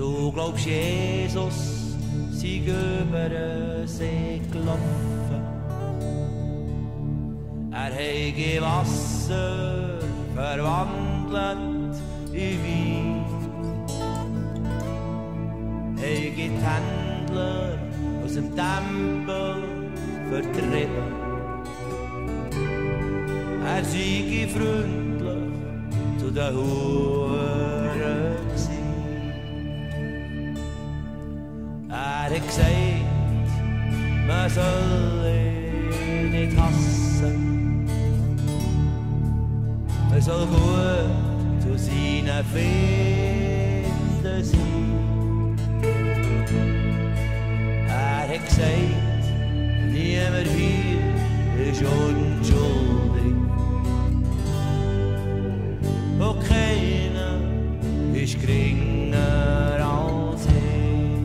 Du glaubst, Jesus sei über den See gelaufen. Er hege Wasser verwandelt in Wein. Hege die Händler aus dem Tempel vertrieben. Er sei freundlich zu den Huren gsi. Er hat gesagt, man soll ihn nicht hassen. Man soll gut zu seinen Finden sein. Er hat gesagt, niemand hier ist unschuldig. Und keiner ist geringer als ich.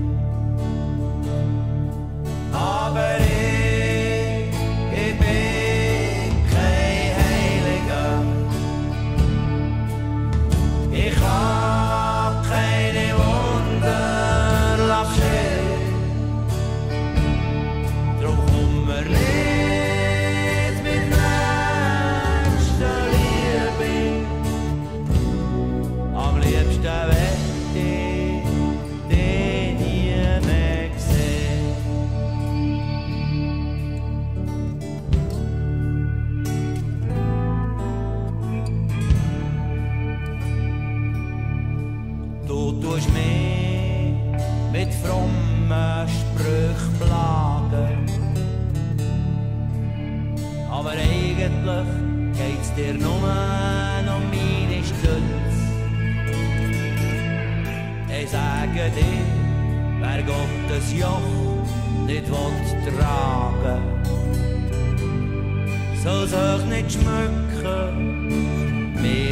Aber ich bin kein Heiliger. Ich hab keine Wunder geschehen. Drum komm mir nicht mit Nächstenliebe. Am liebsten wett ich den nie mehr sehen. Du tust mich mit frommen Sprüchen plagen, aber eigentlich geht's dir nur um meine Stolz. Ich sage dir, wer Gottes Joch nicht tragen will, soll sich nicht schmücken.